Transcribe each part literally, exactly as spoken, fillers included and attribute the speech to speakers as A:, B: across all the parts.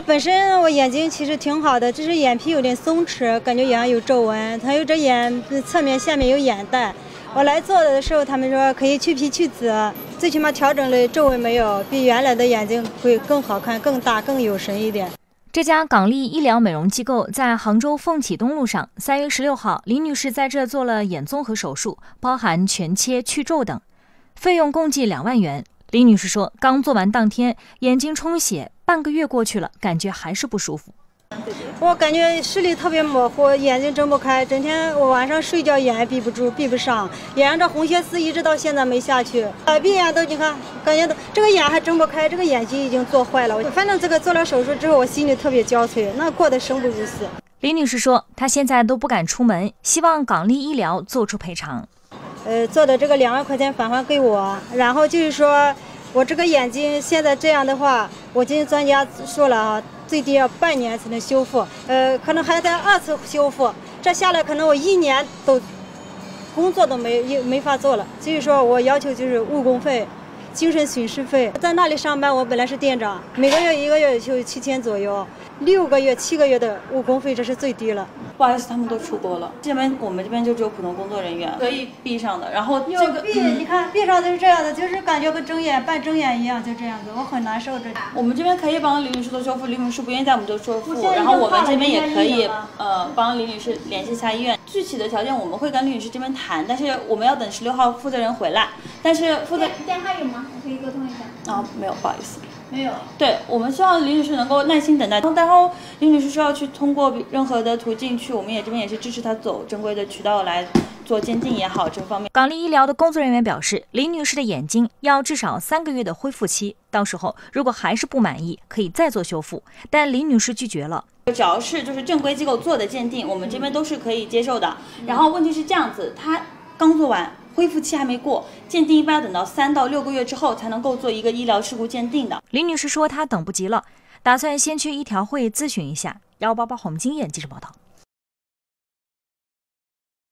A: 本身我眼睛其实挺好的，只是眼皮有点松弛，感觉眼上有皱纹，还有这眼侧面下面有眼袋。我来做的时候，他们说可以去皮去籽，最起码调整了皱纹没有，比原来的眼睛会更好看、更大、更有神一点。
B: 这家港丽医疗美容机构在杭州凤启东路上。三月十六号，李女士在这做了眼综合手术，包含全切、去皱等，费用共计两万元。李女士说，刚做完当天眼睛充血，半个月过去了，感觉还是不舒服。
A: 我感觉视力特别模糊，眼睛睁不开，整天我晚上睡觉眼也闭不住，闭不上，眼上这红血丝一直到现在没下去，呃，闭眼都你看，感觉这个眼还睁不开，这个眼睛已经做坏了。反正这个做了手术之后，我心里特别焦悴，那过得生不如死。
B: 李女士说，她现在都不敢出门，希望港丽医疗做出赔偿。
A: 呃，做的这个两万块钱返还给我，然后就是说我这个眼睛现在这样的话，我今天专家说了啊，最低要半年才能修复，呃，可能还得二次修复，这下来可能我一年都工作都没没法做了。所以说我要求就是误工费、精神损失费。在那里上班，我本来是店长，每个月一个月就七千左右，六个月、七个月的误工费，这是最低了。
C: 不好意思，他们都出国了，这边我们这边就只有普通工作人员可以闭上的。然后这个
A: 闭，嗯、你看闭上就是这样的，就是感觉跟睁眼半睁眼一样，就这样子，我很难受。这
C: 我们这边可以帮李女士做修复，李女士不愿意在我们做修复，然后我们这边也可以呃帮李女士联系一下医院。具体的条件我们会跟李女士这边谈，但是我们要等十六号负责人回来。但是负责
D: 电话有吗？我可以沟通一下。
C: 啊、哦，没有，不好意思。
D: 没有，
C: 对，我们希望李女士能够耐心等待。然后李女士需要去通过任何的途径去，我们也这边也是支持她走正规的渠道来做鉴定也好，这方面。
B: 港丽医疗的工作人员表示，李女士的眼睛要至少三个月的恢复期，到时候如果还是不满意，可以再做修复，但李女士拒绝了。
C: 只要是就是正规机构做的鉴定，我们这边都是可以接受的。然后问题是这样子，她刚做完。恢复期还没过，鉴定一般要等到三到六个月之后才能够做一个医疗事故鉴定的。
B: 李女士说她等不及了，打算先去医调会咨询一下。幺八八黄金眼记者报道。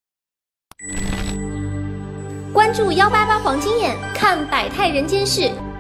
E: 关注幺八八黄金眼，看百态人间事。